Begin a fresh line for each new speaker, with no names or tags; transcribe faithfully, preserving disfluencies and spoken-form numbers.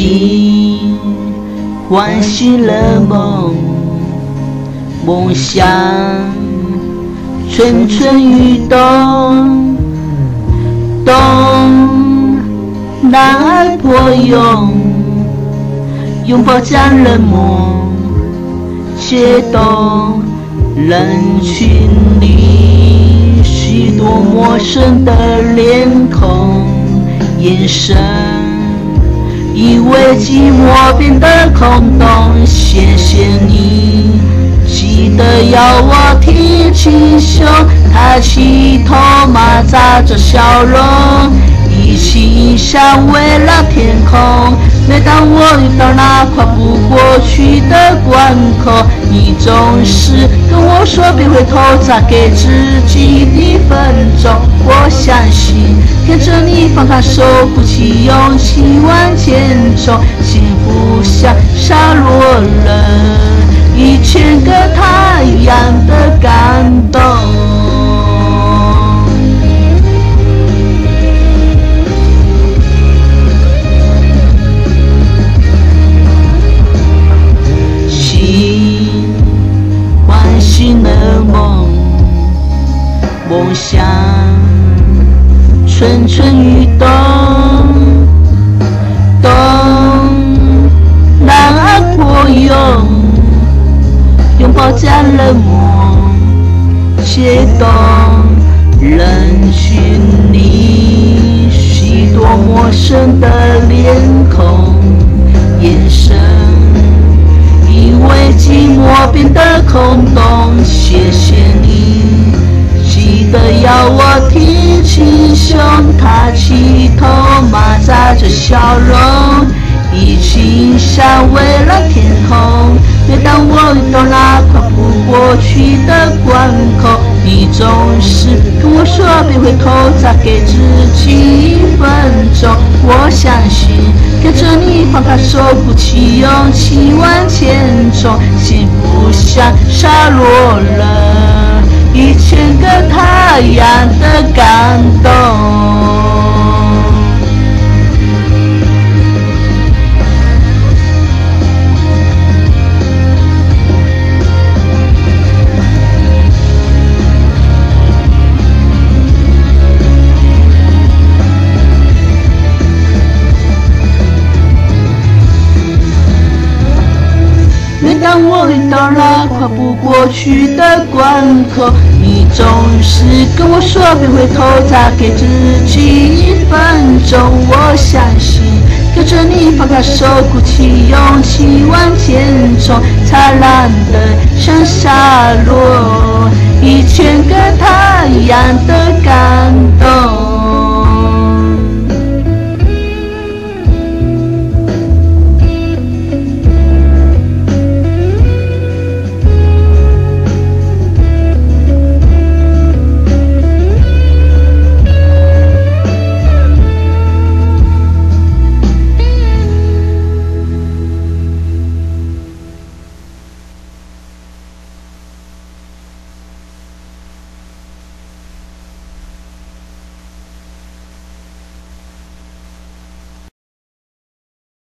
心唤醒了梦，梦想蠢蠢欲动，动男儿破蛹，拥抱将冷漠，切动人群里许多陌生的脸孔，眼神因为寂寞变得空洞。谢谢你记得要我挺起胸，抬起头马扎着笑容，一起迎向蔚蓝天空。每当我遇到那跨不过去的关口，你总是跟我说别回头，再给自己一分钟。我相信跟着你放开手，鼓起勇气往前冲，幸福像洒落了一千个太阳的感动。心唤醒了梦，梦想蠢蠢欲动，动男儿破蛹，拥抱将冷漠，切动人群里许多陌生的脸孔，眼神因为寂寞变得空洞。谢谢你记得要我挺起胸，抬起头马扎着笑容，一起迎向蔚蓝天空。每当我遇到那跨不过去的关口，你总是跟我说别回头，再给自己一分钟。我相信跟着你放开手，鼓起勇气往前冲，幸福像洒落了一千个太阳的感动。每当我遇到那跨不过去的关口，你总是跟我说别回头，再给自己一分钟。我相信跟着你放开手，鼓起勇气往前冲，灿烂的像洒落一千个太阳的感动。